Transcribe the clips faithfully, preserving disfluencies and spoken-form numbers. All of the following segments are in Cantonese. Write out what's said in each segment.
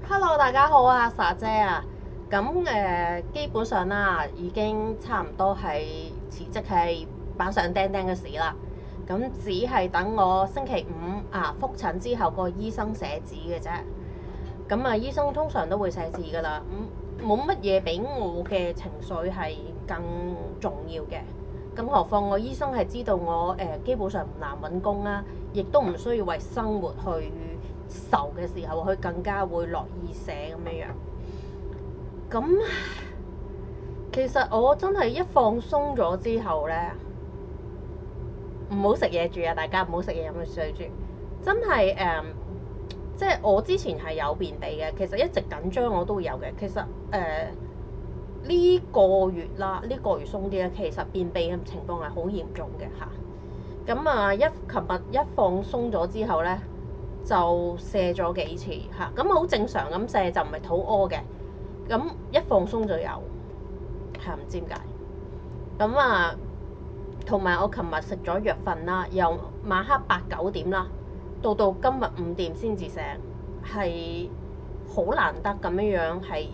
Hello，大家好啊，莎姐啊，咁誒、呃、基本上啦，已經差唔多係辭職係板上釘釘嘅事啦。咁只係等我星期五啊覆診之後，個醫生寫紙嘅啫。咁啊，醫生通常都會寫字噶啦，咁冇乜嘢比我嘅情緒係更重要嘅。咁何況我醫生係知道我誒、呃、基本上唔難揾工啦，亦都唔需要為生活去愁嘅時候，佢更加會樂意寫咁樣樣。咁其實我真係一放鬆咗之後呢，唔好食嘢住啊！大家唔好食嘢飲水住，真係誒、嗯，即係我之前係有便秘嘅，其實一直緊張我都會有嘅。其實誒呢、呃呢個月啦，呢、呢個月鬆啲咧，其實便秘嘅情況係好嚴重嘅嚇。咁啊，一琴日一放鬆咗之後呢，就瀉咗幾次嚇，咁好正常咁瀉就唔係肚屙嘅，咁一放鬆就有，係唔知點解。咁啊，同埋我琴日食咗藥瞓啦，由晚黑八九點啦，到到今日五點先至醒，係好難得咁樣樣係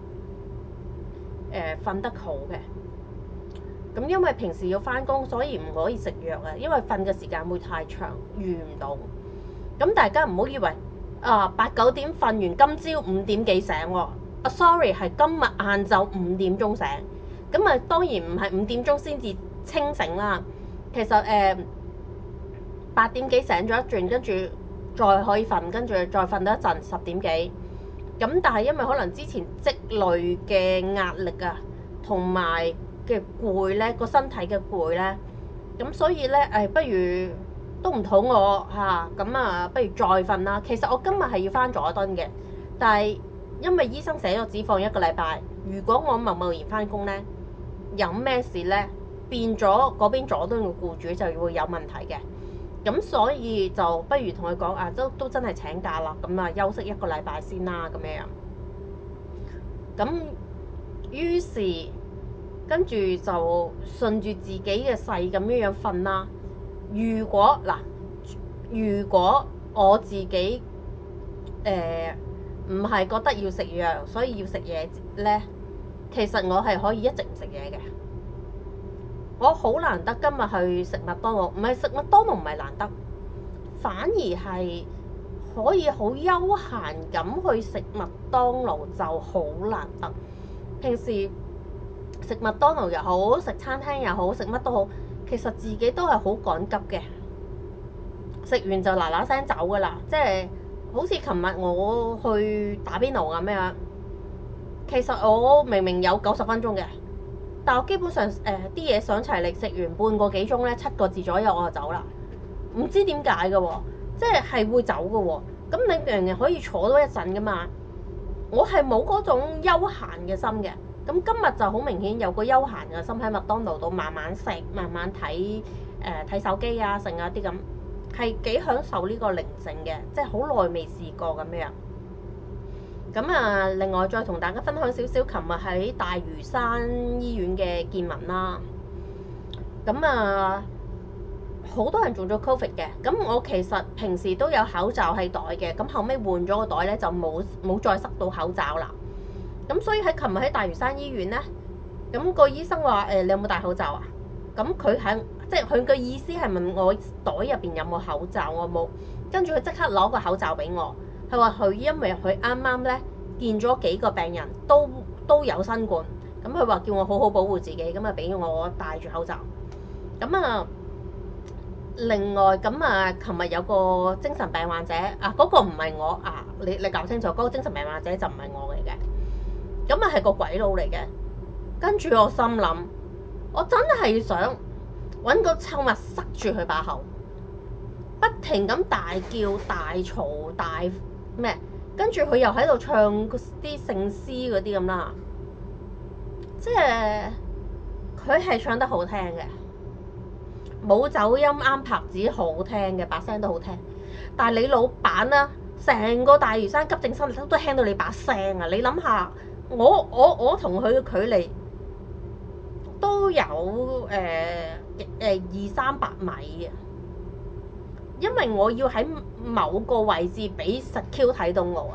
誒瞓得好嘅。咁因為平時要返工，所以唔可以食藥啊，因為瞓嘅時間會太長，預唔到。咁大家唔好以為啊八九點瞓完，今朝五點幾醒喎。啊，sorry，係今日晏晝五點鐘醒。咁啊，當然唔係五點鐘先至清醒啦。其實誒八點幾醒咗一轉，跟住再可以瞓，跟住再瞓多一陣，十點幾。咁但係因為可能之前積累嘅壓力啊，同埋嘅攰咧，個身體嘅攰咧，咁所以咧誒，不如都唔肚餓嚇，咁啊，不如再瞓啦。其實我今日係要翻佐敦嘅，但係因為醫生寫咗紙放一個禮拜，如果我貿貿然翻工咧，有咩事咧，變咗嗰邊佐敦嘅僱主就會有問題嘅。咁所以就不如同佢講啊，都都真係請假啦，咁啊休息一個禮拜先啦，咁樣。咁於是跟住就順住自己嘅勢咁樣樣瞓啦。如果嗱，如果我自己誒唔係覺得要食藥，所以要食嘢咧，其實我係可以一直唔食嘢嘅。我好難得今日去食麥當勞，唔係食麥當勞唔係難得，反而係可以好悠閒咁去食麥當勞就好難得。平時食麥當勞又好，食餐廳又好，食乜都好，其實自己都係好趕急嘅，食完就嗱嗱聲走噶啦。即係好似琴日我去打邊爐咁樣，其實我明明有九十分鐘嘅，但我基本上誒啲嘢上齊嚟食完半個幾鐘咧，七個字左右我就走啦。唔知點解嘅喎，即係係會走嘅喎。咁你明明可以坐多一陣噶嘛，我係冇嗰種休閒嘅心嘅。咁今日就好明顯有個休閒嘅心喺麥當勞度慢慢食，慢慢睇誒睇手機啊，剩啊啲咁，係幾享受呢個寧靜嘅，即係好耐未試過咁樣。咁啊，另外再同大家分享少少，琴日喺大嶼山醫院嘅見聞啦。咁啊，好多人中咗 Covid 嘅。咁我其實平時都有口罩喺袋嘅，咁後尾換咗個袋咧就冇冇再塞到口罩啦。咁所以喺琴日喺大嶼山醫院咧，咁個醫生話：誒，你有冇戴口罩啊？咁佢喺即係佢嘅意思係問我袋入邊有冇口罩，我冇。跟住佢即刻攞個口罩俾我，佢話佢因為佢啱啱咧見咗幾個病人都都有新冠，咁佢話叫我好好保護自己，咁啊俾我戴住口罩。咁啊，另外咁啊，琴日有個精神病患者啊，嗰個唔係我啊，你你搞清楚，嗰個精神病患者就唔係我嚟嘅。咁啊係個鬼佬嚟嘅，跟住我心諗，我真係想揾個臭物塞住佢把口，不停咁大叫、大嘈、大咩，跟住佢又喺度唱啲聖詩嗰啲咁啦，即係佢係唱得好聽嘅，冇走音啱拍子，好聽嘅，把聲都好聽。但係你老闆啦，成個大嶼山急症室都聽到你把聲啊！你諗下。我我我同佢嘅距離都有誒誒、呃呃、二三百米嘅，因為我要喺某個位置俾實 Q 睇到我啊。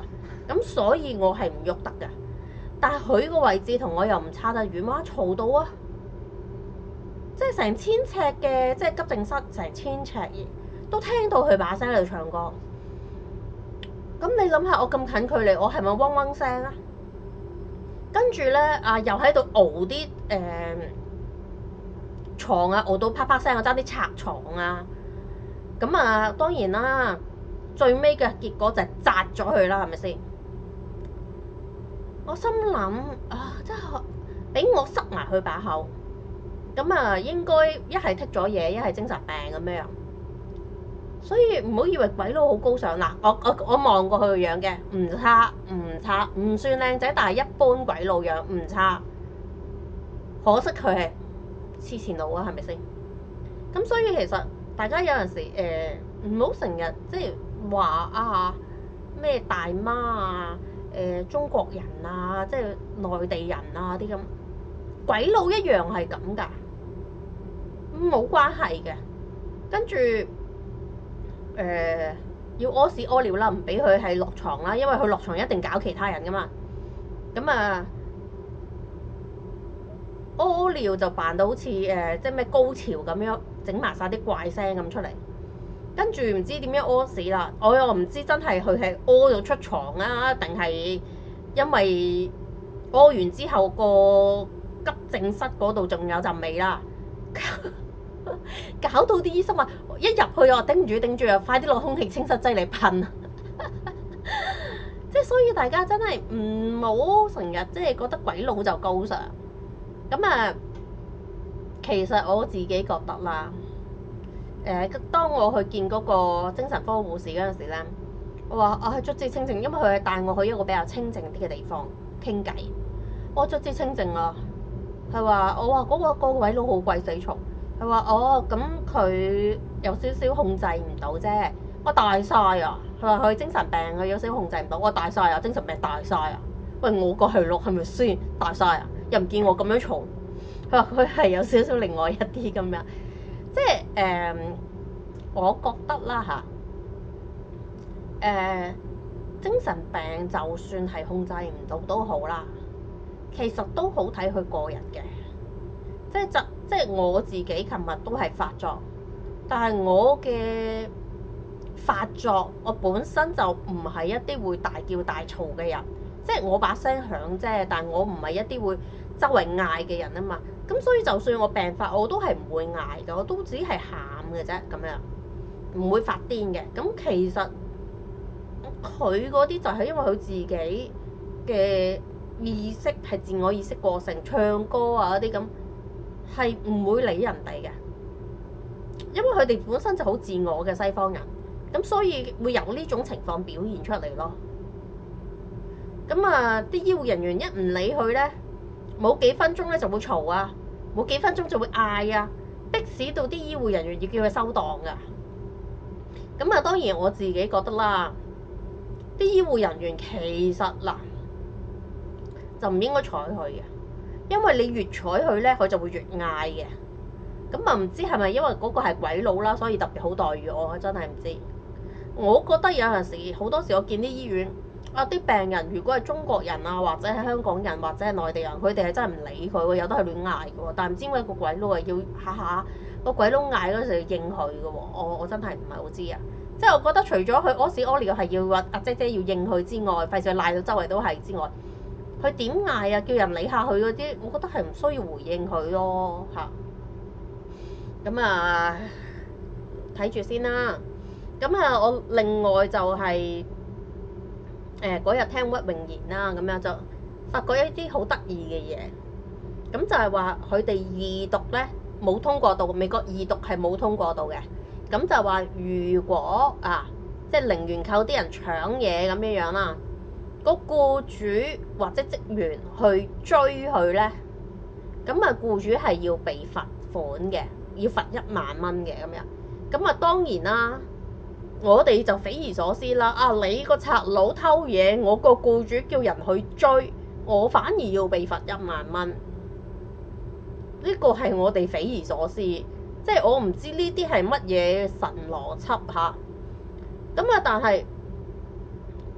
咁所以我係唔喐得嘅。但係佢個位置同我又唔差得遠，哇嘈到啊！即係成千尺嘅，即係急症室成千尺嘢，都聽到佢把聲喺度唱歌。咁你諗下，我咁近距離，我係咪嗡嗡聲啊？跟住咧啊，又喺度熬啲誒牀啊，熬到啪啪聲，我爭啲拆床啊！咁啊，當然啦，最尾嘅結果就係砸咗佢啦，係咪先？我心諗啊，真係俾我塞埋佢把口，咁啊應該一係剔咗嘢，一係精神病咁樣。所以唔好以為鬼佬好高尚嗱，我我我望過佢個樣嘅，唔差唔差，唔算靚仔，但係一般鬼佬樣唔差。可惜佢係黐線佬啊，係咪先？咁所以其實大家有陣時誒唔好成日即係話啊咩大媽啊誒、呃、中國人啊，即係內地人啊啲咁，鬼佬一樣係咁㗎，冇關係嘅。跟住。誒、呃、要屙屎屙尿啦，唔俾佢係落床啦，因為佢落床一定搞其他人噶嘛。咁啊，屙尿就扮到好似誒、呃、即係咩高潮咁樣，整埋晒啲怪聲咁出嚟。跟住唔知點樣屙屎啦，我又唔知真係佢係屙到出床啊，定係因為屙完之後個急症室嗰度仲有陣味啦。搞到啲醫生話一入去我頂唔住頂住啊，快啲攞空氣清新劑嚟噴啊！即係所以大家真係唔好成日即係覺得鬼佬就高尚。咁啊，其實我自己覺得啦，誒、呃，當我去見嗰個精神科護士嗰陣時咧，我話我係卒之清靜，因為佢係帶我去一個比較清靜啲嘅地方傾偈。我卒之清靜啦，係話我話嗰、嗰個、嗰個鬼佬好鬼死嘈。佢話：哦，咁佢有少少控制唔到啫。我大晒啊！佢話佢精神病，佢有少少控制唔到。我大晒啊！精神病大晒啊！喂，我個係六係咪先大晒啊？又唔見我咁樣嘈。佢話佢係有少少另外一啲咁樣，即係誒、呃，我覺得啦嚇，誒、呃、精神病就算係控制唔到都好啦，其實都好睇佢個人嘅，即係就。即係我自己，琴日都係發作，但係我嘅發作，我本身就唔係一啲會大叫大嘈嘅人，即係我把聲響啫，但係我唔係一啲會周圍嗌嘅人啊嘛。咁所以就算我病發，我都係唔會嗌嘅，我都只係喊嘅啫，咁樣唔會發癲嘅。咁其實佢嗰啲就係因為佢自己嘅意識係自我意識過剩，唱歌啊嗰啲咁。係唔會理人哋嘅，因為佢哋本身就好自我嘅西方人，咁所以會有呢種情況表現出嚟咯。咁啊，啲醫護人員一唔理佢咧，冇幾分鐘咧就會嘈啊，冇幾分鐘就會嗌啊，逼使到啲醫護人員要叫佢收檔噶。咁啊，當然我自己覺得啦，啲醫護人員其實嗱就唔應該睬佢嘅。因為你越睬佢咧，佢就會越嗌嘅。咁啊，唔知係咪因為嗰個係鬼佬啦，所以特別好待遇我，真係唔知。我覺得有陣時，好多時我見啲醫院啊，啲病人如果係中國人啊，或者係香港人，或者係內地人，佢哋係真係唔理佢喎，有得係亂嗌嘅喎。但係唔知點解個鬼佬係要下下個鬼佬嗌嗰時要應佢嘅喎。我我真係唔係好知啊。即係我覺得除咗佢屙屎屙尿係要阿阿姐姐要應佢之外，費事賴到周圍都係之外。佢點嗌啊？叫人理下佢嗰啲，我覺得係唔需要回應佢咯嚇。咁啊，睇住先啦。咁啊，我另外就係誒嗰日聽屈穎妍啦，咁樣就發覺一啲好得意嘅嘢。咁就係話佢哋二讀咧冇通過到，美國二讀係冇通過到嘅。咁就話如果啊，即係零元購啲人搶嘢咁樣樣啦。個僱主或者職員去追佢咧，咁啊僱主係要被罰款嘅，要罰一萬蚊嘅咁樣。咁啊當然啦，我哋就匪夷所思啦。啊，你個賊佬偷嘢，我個僱主叫人去追，我反而要被罰一萬蚊。呢個係我哋匪夷所思，即係我唔知呢啲係乜嘢神邏輯嚇。咁啊，但係。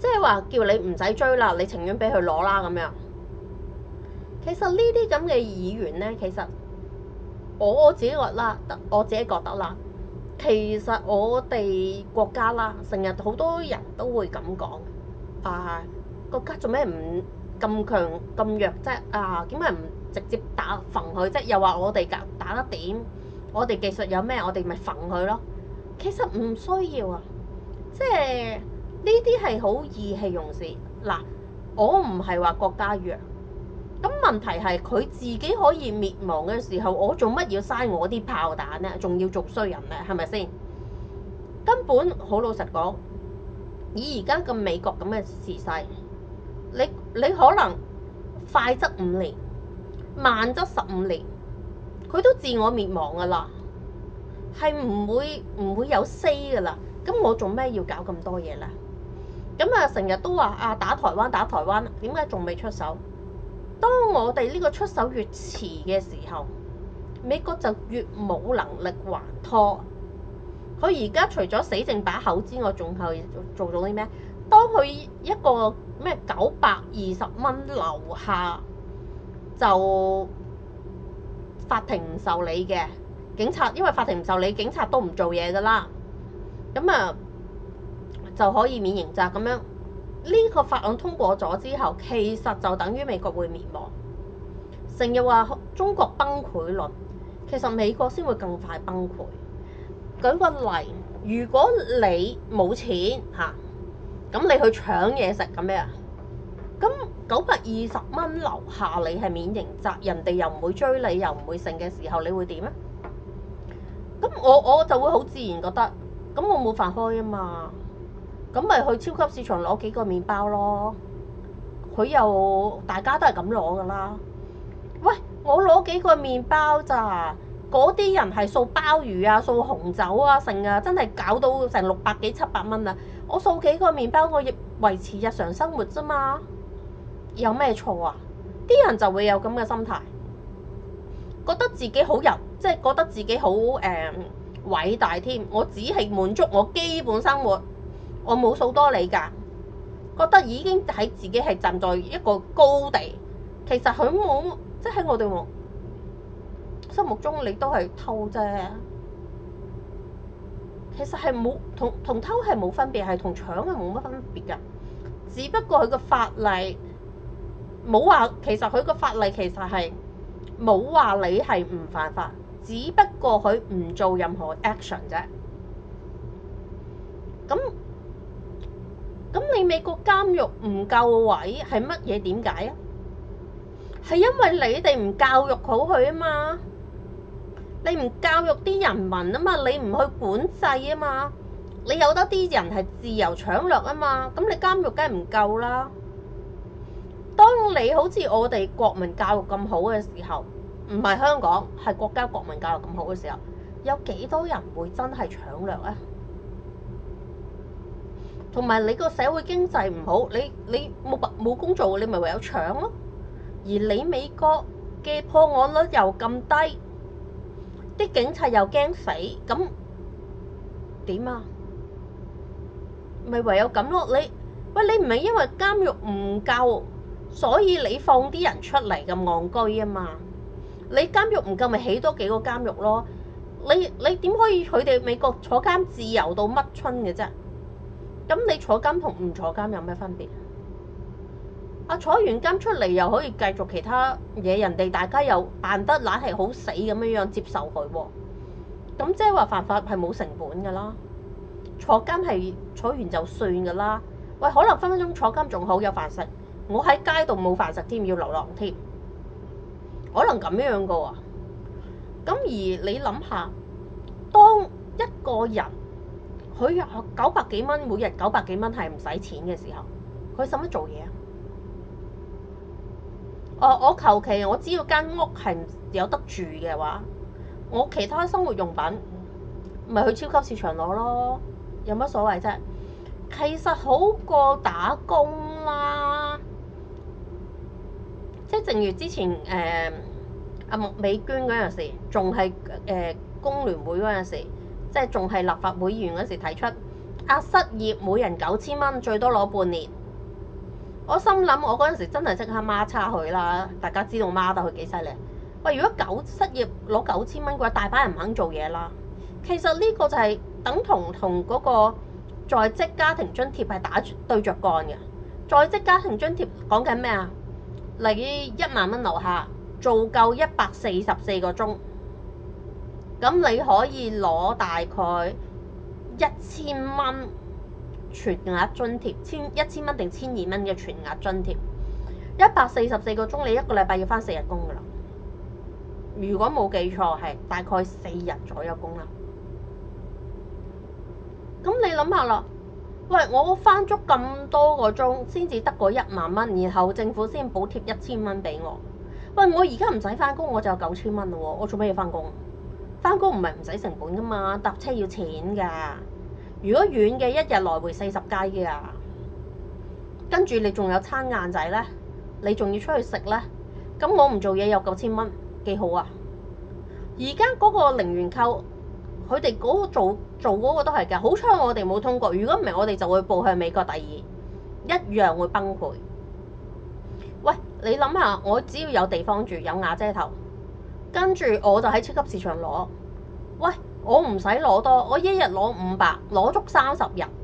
即係話叫你唔使追啦，你情願俾佢攞啦咁樣。其實呢啲咁嘅議員呢，其實我我自己覺得啦，我自己覺得啦，其實我哋國家啦，成日好多人都會咁講啊，國家做咩唔咁強咁弱啫？啊，點解唔直接打揈佢啫？又話我哋打打得點，我哋技術有咩，我哋咪揈佢咯。其實唔需要啊，即係呢啲係好意氣用事。嗱，我唔係話國家弱。咁問題係佢自己可以滅亡嘅時候，我做乜要嘥我啲炮彈呢？仲要做衰人呢？係咪先？根本好老實講，以而家咁美國咁嘅時勢，你你可能快則五年，慢則十五年，佢都自我滅亡噶啦，係唔會唔會有 say 噶啦。咁我做咩要搞咁多嘢呢？咁啊，成日都話啊打台灣打台灣，點解仲未出手？當我哋呢個出手越遲嘅時候，美國就越冇能力還拖。佢而家除咗死剩把口之外，仲係做咗啲咩？當佢一個咩九百二十蚊樓下就法庭唔受理嘅警察，因為法庭唔受理，警察都唔做嘢噶啦。咁啊就可以免刑責咁樣。呢個法案通過咗之後，其實就等於美國會滅亡。成日話中國崩潰論，其實美國先會更快崩潰。舉個例，如果你冇錢嚇，咁你去搶嘢食咁樣，咁九百二十蚊樓下你係免刑責，人哋又唔會追你，又唔會剩嘅時候，你會點啊？咁我我就會好自然覺得，咁我冇飯開啊嘛。咁咪去超級市場攞幾個麵包咯，佢又大家都係咁攞噶啦。喂，我攞幾個麵包咋？嗰啲人係掃鮑魚啊、掃紅酒啊，成啊，真係搞到成六百幾七百蚊啊！我掃幾個麵包，我亦維持日常生活啫嘛，有咩錯啊？啲人就會有咁嘅心態，覺得自己好人，即係覺得自己好誒、呃、偉大添。我只係滿足我基本生活。我冇數多你㗎，覺得已經喺自己係站在一個高地。其實佢冇，即係喺我哋心目中，你都係偷啫。其實係冇同同偷係冇分別，係同搶係冇乜分別㗎。只不過佢個法例冇話，其實佢個法例其實係冇話你係唔犯法，只不過佢唔做任何 action 啫。咁。咁你美國監獄唔夠位係乜嘢？點解啊？係因為你哋唔教育好佢啊嘛，你唔教育啲人民啊嘛，你唔去管制啊嘛，你有得啲人係自由搶掠啊嘛，咁你監獄梗係唔夠啦。當你好似我哋國民教育咁好嘅時候，唔係香港，係國家國民教育咁好嘅時候，有幾多人會真係搶掠啊？同埋你個社會經濟唔好，你你冇冇工做，你咪唯有搶咯。而你美國嘅破案率又咁低，啲警察又驚死，咁點啊？咪唯有咁咯。你喂，你唔係因為監獄唔夠，所以你放啲人出嚟咁戇居啊嘛？你監獄唔夠，咪起多幾個監獄咯。你你點可以佢哋美國坐監自由到乜春嘅啫？咁你坐監同唔坐監有咩分別？啊，坐完監出嚟又可以繼續其他嘢，人哋大家又扮得懶係好死咁樣樣接受佢喎。咁即係話犯法係冇成本㗎啦，坐監係坐完就算㗎啦。喂，可能分分鐘坐監仲好有飯食，我喺街度冇飯食添，要流浪添，可能咁樣㗎喎。咁而你諗下，當一個人佢有九百幾蚊，每日九百幾蚊係唔使錢嘅時候，佢使乜做嘢啊？哦，我求其我只要間屋係有得住嘅話，我其他生活用品咪去超級市場攞咯，有乜所謂啫？其實好過打工啦，即係正如之前誒阿麥美娟嗰陣時，仲係誒工聯會嗰陣時。即係仲係立法會議員嗰時提出啊失業每人九千蚊，最多攞半年。我心諗我嗰陣時真係即刻孖叉佢啦，大家知道孖得佢幾犀利。喂，如果九失業攞九千蚊嘅話，大把人唔肯做嘢啦。其實呢個就係等同同嗰個在職家庭津貼係打對着幹嘅。在職家庭津貼講緊咩啊？例如一萬蚊樓下做夠一百四十四個鐘，咁你可以攞大概一千蚊全額津貼，千一千蚊定千二蚊嘅全額津貼。一百四十四個鐘，你一個禮拜要返四日工噶啦。如果冇記錯係大概四日左右工啦。咁你諗下啦，喂，我返足咁多個鐘先至得嗰一萬蚊，然後政府先補貼一千蚊俾我。喂，我而家唔使返工我就有九千蚊咯喎，我做咩要返工？返工唔係唔使成本噶嘛，搭車要錢㗎。如果遠嘅一日來回四十雞㗎，跟住你仲有餐晏仔咧，你仲要出去食咧，咁我唔做嘢有九千蚊，幾好啊！而家嗰個零元購，佢哋嗰個做做嗰個都係㗎，好彩我哋冇通過。如果唔係，我哋就會步向美國第二，一樣會崩潰。喂，你諗下，我只要有地方住，有瓦遮頭，跟住我就喺超級市場攞。喂，我唔使攞多，我一日攞五百，攞足三十日，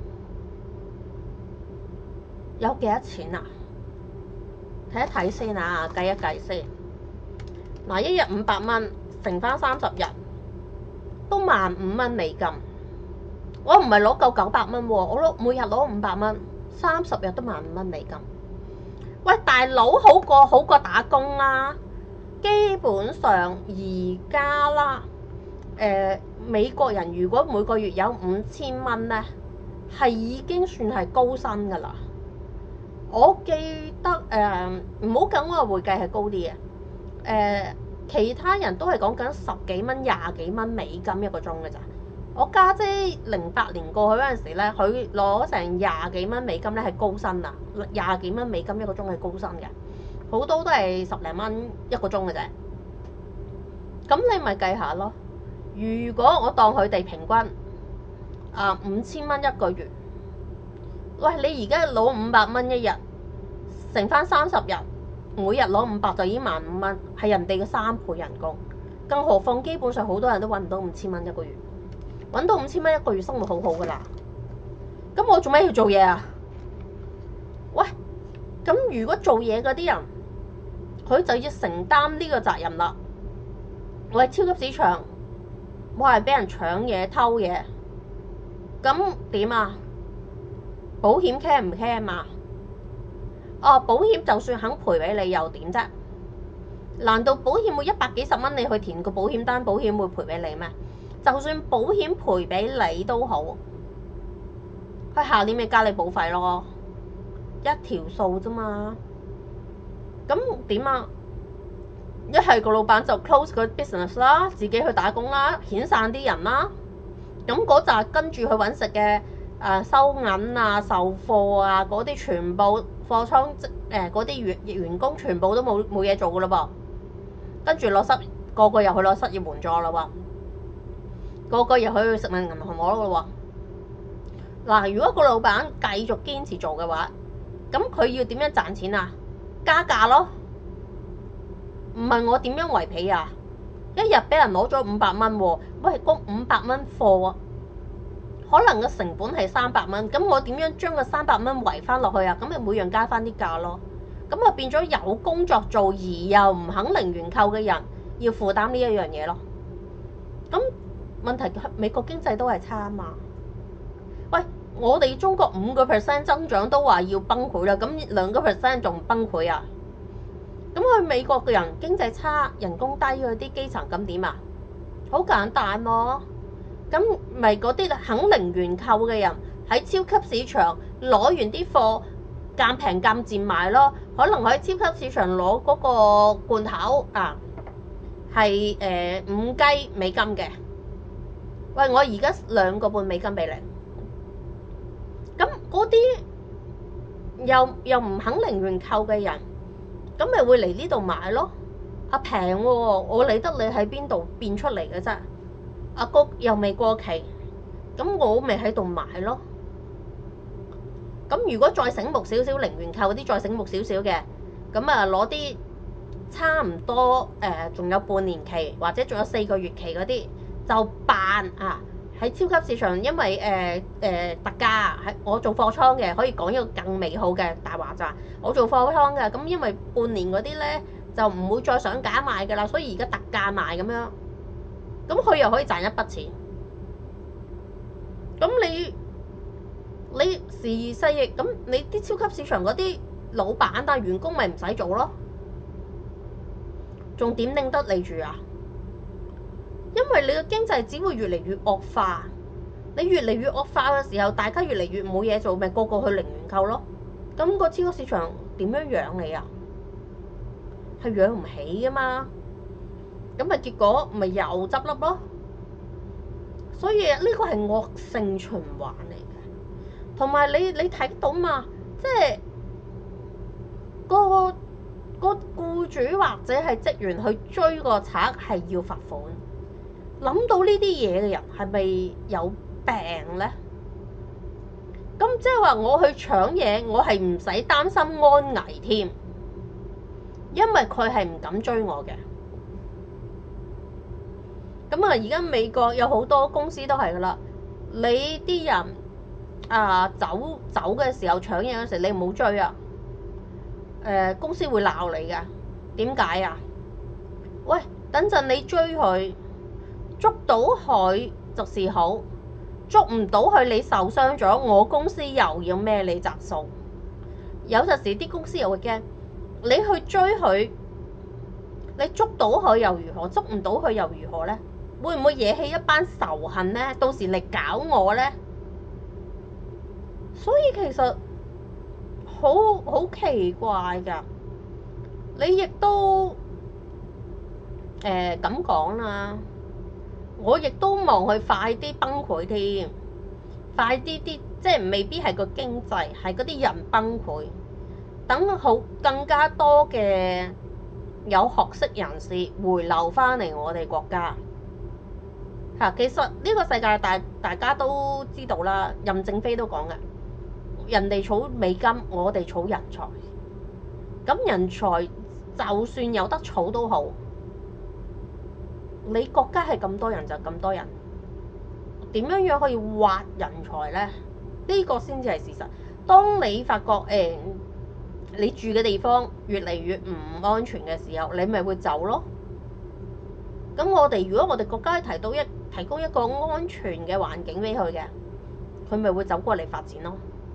有幾多錢啊？睇一睇先啊，計一計先。嗱，一日五百蚊，乘翻三十日，都萬五蚊美金。我唔係攞夠九百蚊喎，我攞每日攞五百蚊，三十日都萬五蚊美金。喂，大佬好過好過打工啦。基本上而家啦，誒、呃、美國人如果每個月有五千蚊咧，係已經算係高薪㗎啦。我記得誒，唔好講我會計係高啲嘅，誒、呃、其他人都係講緊十幾蚊、廿幾蚊美金一個鐘嘅咋。我家姐零八年過去嗰陣時咧，佢攞成廿幾蚊美金咧係高薪啊，廿幾蚊美金一個鐘係高薪嘅，好多都係十零蚊一個鐘嘅啫。咁你咪計下咯。如果我當佢哋平均啊五千蚊一個月，喂，你而家攞五百蚊一日，乘翻三十日，每日攞五百就已經萬五蚊，係人哋嘅三倍人工。更何況基本上好多人都揾唔到五千蚊一個月，揾到五千蚊一個月生活好好噶啦。咁我做咩要做嘢啊？喂，咁如果做嘢嗰啲人，佢就要承擔呢個責任啦。我係超級市場，我係俾人搶嘢偷嘢，咁點啊？保險 care 唔 care 嘛？哦，保險就算肯賠俾你又點啫？難道保險會一百幾十蚊你去填個保險單，保險會賠俾你咩？就算保險賠俾你都好，佢下年咪加你保費咯，一條數啫嘛。咁點啊？一係個老闆就 close 個 business 啦，自己去打工啦，遣散啲人啦。咁嗰扎跟住去揾食嘅。誒、啊、收銀啊、售貨啊嗰啲全部貨倉誒嗰啲員員工全部都冇冇嘢做噶啦噃，跟住攞失個個又去攞失業援助啦喎，個個又去食物銀行攞咯喎。嗱，如果個老闆繼續堅持做嘅話，咁佢要點樣賺錢啊？加價咯，唔係我點樣圍皮啊？一日俾人攞咗五百蚊喎，喂，嗰五百蚊貨啊！可能個成本係三百蚊，咁我點樣將個三百蚊圍翻落去啊？咁咪每樣加翻啲價咯，咁啊變咗有工作做而又唔肯零元購嘅人要負擔呢一樣嘢咯。咁問題美國經濟都係差啊嘛。喂，我哋中國五個 percent 增長都話要崩潰啦，咁兩個 percent 仲唔崩潰啊？咁去美國嘅人經濟差、人工低嗰啲基層咁點啊？好簡單咯。咁咪嗰啲肯零元購嘅人喺超級市場攞完啲貨賤平賤賤賣咯，可能喺超級市場攞嗰個罐頭啊係誒五雞美金嘅，喂，我而家兩個半美金俾你，咁嗰啲又又唔肯零元購嘅人，咁咪會嚟呢度買咯，啊平喎，我理得你喺邊度變出嚟嘅啫。阿哥又未過期，咁我咪喺度買咯。 咁如果再醒目少少，零元購嗰啲再醒目少少嘅，咁啊攞啲差唔多誒，仲、呃、有半年期或者仲有四個月期嗰啲，就扮啊喺超級市場，因為誒誒、呃呃、特價，喺我做貨倉嘅，可以講一個更美好嘅大話咋。我做貨倉嘅，咁因為半年嗰啲咧就唔會再上架賣㗎啦，所以而家特價賣咁樣，咁佢又可以賺一筆錢。咁你你時移世易，咁你啲超級市場嗰啲老闆啊員工咪唔使做咯，仲點拎得你住啊？因為你個經濟只會越嚟越惡化，你越嚟越惡化嘅時候，大家越嚟越冇嘢做，咪個個去零元購咯。咁個超級市場點樣養你啊？係養唔起噶嘛？咁咪結果咪又執笠咯。所以呢個係惡性循環嚟嘅，同埋你你睇到嘛？即係個個僱主或者係職員去追個賊係要罰款，諗到呢啲嘢嘅人係咪有病呢？咁即係話我去搶嘢，我係唔使擔心安危添，因為佢係唔敢追我嘅。咁啊，而家美國有好多公司都係噶啦，你啲人啊走走嘅時候搶嘢嗰時，你唔好追啊！誒、呃，公司會鬧你噶，點解啊？喂，等陣你追佢，捉到佢就是好，捉唔到佢你受傷咗，我公司又要孭你責數。有陣時啲公司又會驚，你去追佢，你捉到佢又如何？捉唔到佢又如何呢？會唔會惹起一班仇恨呢？到時嚟搞我呢？所以其實好好奇怪㗎。你亦都誒咁講啦，我亦都望佢快啲崩潰添，快啲啲，即係未必係個經濟，係嗰啲人崩潰。等好更加多嘅有學識人士回流翻嚟我哋國家。嚇，其實呢個世界大大家都知道啦，任正非都講嘅，人哋儲美金，我哋儲人才。咁人才就算有得儲都好，你國家係咁多人就咁多人，點樣樣可以挖人才呢？呢個先至係事實。當你發覺誒、欸，你住嘅地方越嚟越唔安全嘅時候，你咪會走咯。咁我哋如果我哋國家提到一提供一個安全嘅環境俾佢嘅，佢咪會走過嚟發展咯。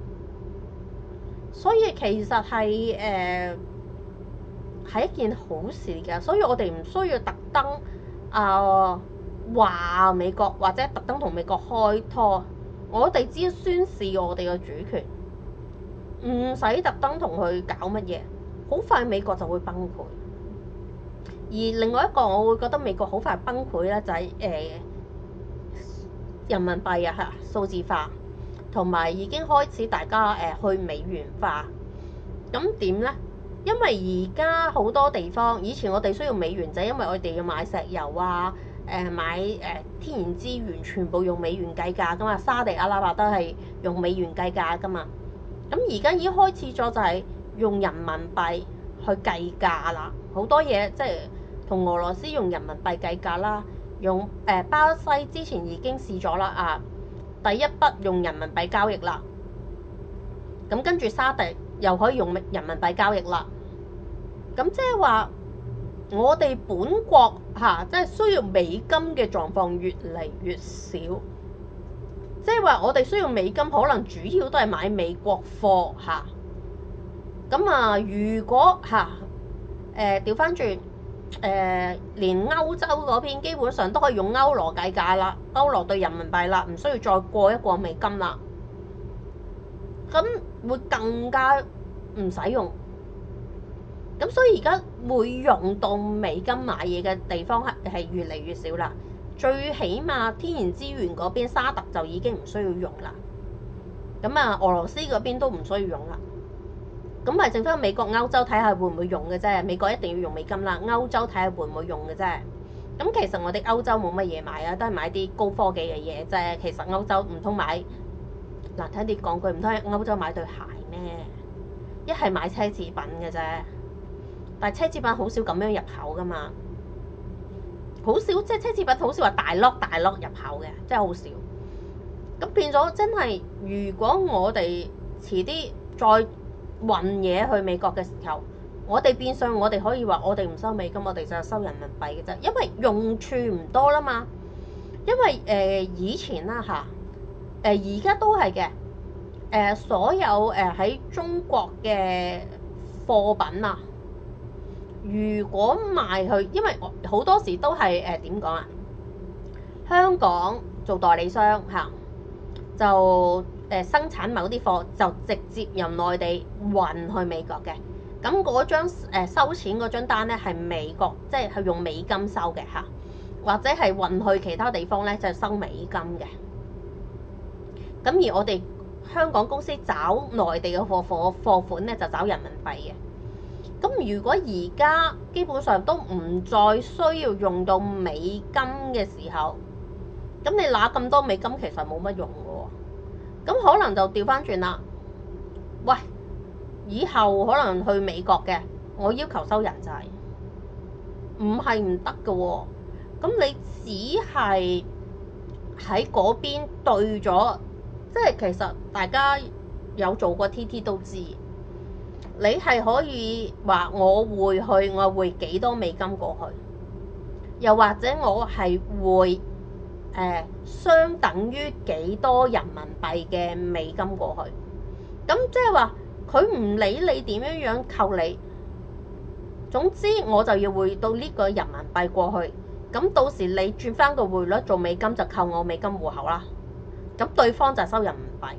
所以其實係誒係一件好事嘅，所以我哋唔需要特登啊話美國或者特登同美國開拖，我哋只要宣示我哋嘅主權，唔使特登同佢搞乜嘢，好快美國就會崩潰。而另外一個我會覺得美國好快崩潰咧，就係、是、誒、呃、人民幣啊嚇數字化，同埋已經開始大家誒、呃、去美元化。咁點咧？因為而家好多地方，以前我哋需要美元就係因為我哋要買石油啊、誒、呃、買誒、呃、天然資源，全部用美元計價噶嘛。沙地阿拉伯都係用美元計價噶嘛。咁而家已經開始咗就係用人民幣去計價啦。好多嘢即係同俄羅斯用人民幣計價啦，用誒、呃、巴西之前已經試咗啦啊，第一筆用人民幣交易啦，咁跟住沙地又可以用人民幣交易啦，咁即係話我哋本國嚇即係需要美金嘅狀況越嚟越少，即係話我哋需要美金可能主要都係買美國貨嚇，咁啊如果嚇誒調翻轉。誒、呃，連歐洲嗰邊基本上都可以用歐羅計價啦，歐羅對人民幣啦，唔需要再過一過美金啦，咁會更加唔使用。咁所以而家會用到美金買嘢嘅地方係係越嚟越少啦。最起碼天然資源嗰邊沙特就已經唔需要用啦。咁啊，俄羅斯嗰邊都唔需要用啦。咁咪剩翻美國、歐洲睇下會唔會用嘅啫。美國一定要用美金啦，歐洲睇下會唔會用嘅啫。咁其實我哋歐洲冇乜嘢買啊，都係買啲高科技嘅嘢啫。其實歐洲唔通買難聽啲講句，唔通喺歐洲買對鞋咩？一係買奢侈品嘅啫，但係奢侈品好少咁樣入口噶嘛，好少即係奢侈品好少話大粒大粒入口嘅，真係好少。咁變咗真係，如果我哋遲啲再運嘢去美國嘅時候，我哋變相我哋可以話我哋唔收美金，我哋就係收人民幣嘅啫，因為用處唔多啦嘛。因為誒、呃、以前啦嚇，誒而家都係嘅，誒、呃、所有誒喺、呃、中國嘅貨品啊，如果賣去，因為好多時都係誒點講啊，香港做代理商嚇。就誒、呃、生產某啲貨，就直接由內地運去美國嘅。咁嗰張、呃、收錢嗰張單咧，係美國即係係用美金收嘅嚇，或者係運去其他地方咧就係、收美金嘅。咁而我哋香港公司找內地嘅貨貨貨款咧就找人民幣嘅。咁如果而家基本上都唔再需要用到美金嘅時候，咁你拿咁多美金其實冇乜用嘅喎，咁可能就調翻轉啦。喂，以後可能去美國嘅，我要求收人仔，唔係唔得嘅喎。咁你只係喺嗰邊對咗，即係其實大家有做過 T T 都知，你係可以話我會去，我會幾多美金過去，又或者我係會。誒、呃，相等於幾多人民幣嘅美金過去，咁即係話佢唔理你點樣樣扣你，總之我就要匯到呢個人民幣過去，咁到時你轉翻個匯率做美金就扣我美金戶口啦，咁對方就收人民幣，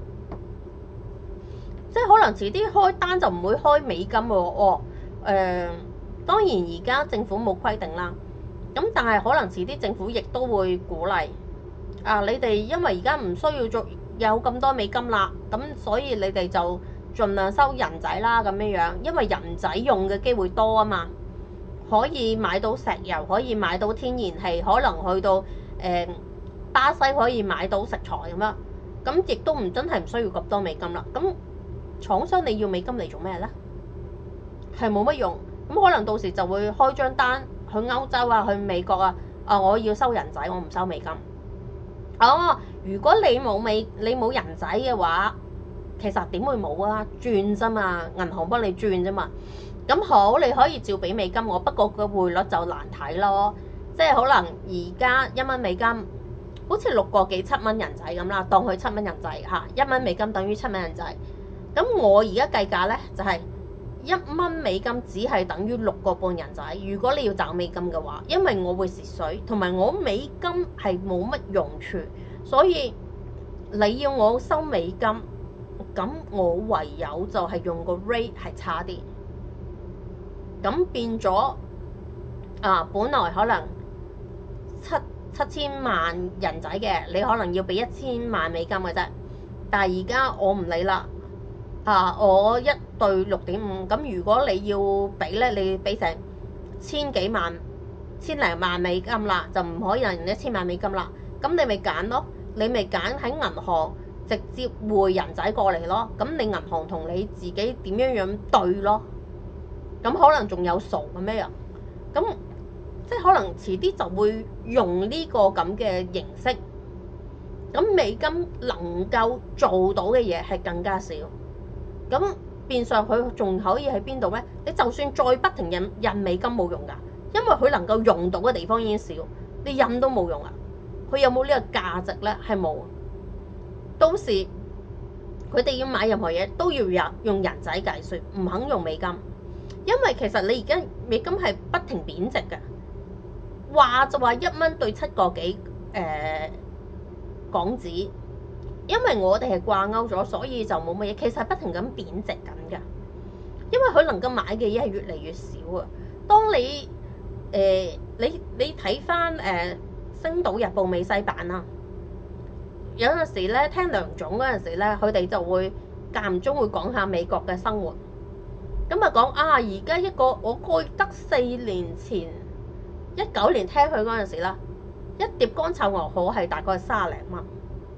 即係可能遲啲開單就唔會開美金喎。哦，誒、呃，當然而家政府冇規定啦。咁但係可能遲啲政府亦都會鼓勵啊！你哋因為而家唔需要做有咁多美金啦，咁所以你哋就盡量收人仔啦咁樣樣，因為人仔用嘅機會多啊嘛，可以買到石油，可以買到天然氣，可能去到誒、呃、巴西可以買到食材咁樣，咁亦都唔真係唔需要咁多美金啦。咁廠商你要美金嚟做咩呢？係冇乜用，咁可能到時就會開張單。去歐洲啊，去美國啊，啊我要收人仔，我唔收美金。哦，如果你冇美，你冇人仔嘅話，其實點會冇啊？轉啫嘛，銀行幫你轉啫嘛。咁好，你可以照俾美金我，不過個匯率就難睇咯。即係可能而家一蚊美金，好似六個幾七蚊人仔咁啦，當佢七蚊人仔嚇，一蚊美金等於七蚊人仔。咁我而家計價咧就係、是。一蚊美金只係等於六個半人仔。如果你要找美金嘅話，因為我會蝕水，同埋我美金係冇乜用處，所以你要我收美金，咁我唯有就係用個 rate 係差啲。咁變咗啊，本來可能七七千萬人仔嘅，你可能要俾一千萬美金嘅啫。但係而家我唔理啦。啊！我一對六點五，咁如果你要俾咧，你俾成千幾萬、千零萬美金啦，就唔可以人一千萬美金啦。咁你咪揀咯，你咪揀喺銀行直接匯人仔過嚟咯。咁你銀行同你自己點樣樣對咯？咁可能仲有數咁樣樣，咁即係可能遲啲就會用呢個咁嘅形式。咁美金能夠做到嘅嘢係更加少。咁變相佢仲可以喺邊度呢？你就算再不停印印美金冇用㗎，因為佢能夠用到嘅地方已經少，你印都冇用啊！佢有冇呢個價值呢？係冇。到時佢哋要買任何嘢都要用用人仔計算，唔肯用美金，因為其實你而家美金係不停貶值嘅。話就話一蚊對七個幾誒、呃、港紙。因為我哋係掛鈎咗，所以就冇乜嘢。其實係不停咁貶值緊㗎，因為佢能夠買嘅嘢係越嚟越少啊。當你誒、呃、你你睇翻誒《星島日報》美西版啦，有陣時咧聽梁總嗰陣時咧，佢哋就會間唔中會講下美國嘅生活。咁啊講啊，而家一個我記得四年前一九年聽佢嗰陣時啦，一碟乾炒牛河係大概三十零蚊。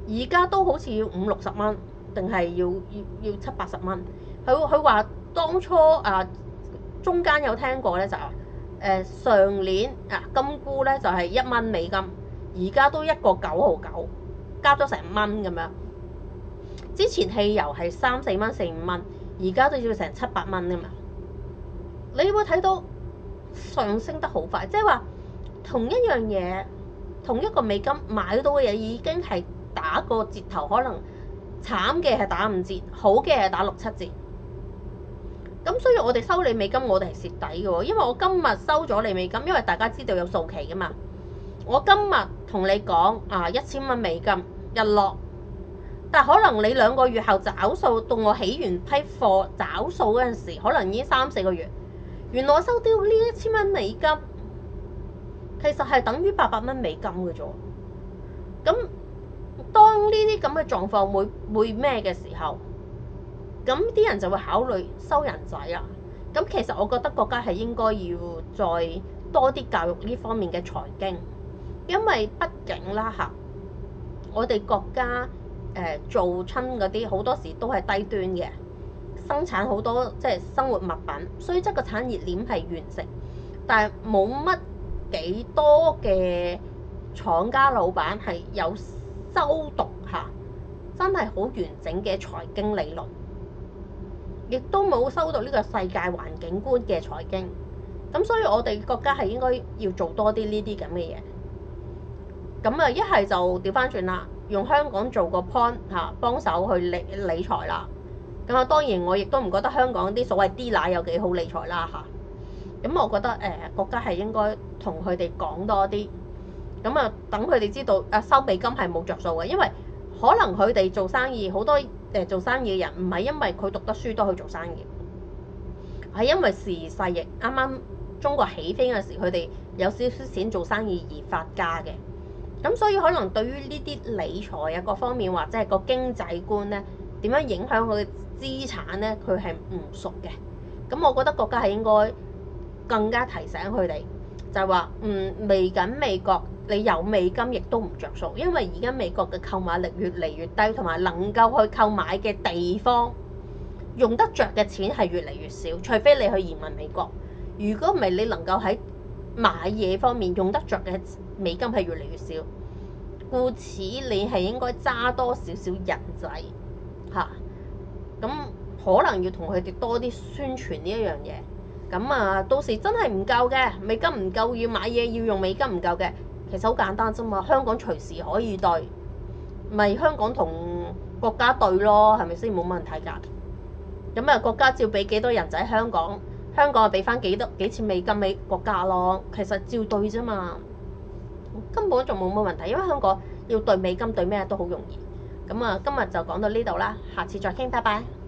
而家都好似要五六十蚊，定係要要要七八十蚊。佢佢話當初啊，中間有聽過咧就誒、呃、上年啊金菇咧就係一蚊美金，而家都一個九毫九，加咗成蚊咁樣。之前汽油係三四蚊四五蚊，而家都要成七八蚊㗎嘛。你會睇到上升得好快，即係話同一樣嘢，同一個美金買到嘅嘢已經係打個折頭，可能慘嘅係打五折，好嘅係打六七折。咁所以我哋收你美金，我哋係蝕底嘅喎，因為我今日收咗你美金，因為大家知道有數期㗎嘛。我今日同你講啊，一千蚊美金日落。但可能你兩個月後找數，到我起完批貨找數嗰陣時，可能已經三四個月。原來我收掉呢一千蚊美金，其實係等於八百蚊美金嘅啫。咁當呢啲咁嘅狀況會會咩嘅時候，咁啲人就會考慮收人仔啦。咁其實我覺得國家係應該要再多啲教育呢方面嘅財經，因為畢竟啦嚇，我哋國家。誒、呃、做親嗰啲好多時都係低端嘅，生產好多即係生活物品，雖則個產業鏈係完成，但係冇乜幾多嘅廠家老闆係有修讀下真係好完整嘅財經理論，亦都冇修讀呢個世界環境觀嘅財經。咁所以我哋國家係應該要做多啲呢啲咁嘅嘢。咁啊，一係就調翻轉啦。用香港做個 point 嚇，幫手去理理財啦。咁啊，當然我亦都唔覺得香港啲所謂啲奶有幾好理財啦嚇。咁我覺得誒、呃、國家係應該同佢哋講多啲。咁啊，等佢哋知道啊，收美金係冇着數嘅，因為可能佢哋做生意好多誒、呃、做生意嘅人唔係因為佢讀得書多去做生意，係因為時勢亦啱啱中國起飛嗰時，佢哋有少少錢做生意而發家嘅。咁所以可能對於呢啲理財啊各方面或者係個經濟觀咧，點樣影響佢嘅資產咧，佢係唔熟嘅。咁我覺得國家係應該更加提醒佢哋，就係話嗯嚟緊美國你有美金亦都唔着數，因為而家美國嘅購買力越嚟越低，同埋能夠去購買嘅地方用得着嘅錢係越嚟越少，除非你去移民美國。如果唔係，你能夠喺買嘢方面用得着嘅美金係越嚟越少，故此你係應該揸多少少人仔嚇，咁、啊、可能要同佢哋多啲宣傳呢一樣嘢。咁啊，到時真係唔夠嘅美金唔夠，要買嘢要用美金唔夠嘅，其實好簡單啫嘛，香港隨時可以兌，咪香港同國家兌咯，係咪先？冇問題㗎。咁啊，國家照俾幾多人仔香港？香港就俾翻幾多幾錢美金俾國家咯，其實照兌啫嘛，根本仲冇乜問題，因為香港要兌美金兌咩都好容易。咁啊，今日就講到呢度啦，下次再傾，拜拜。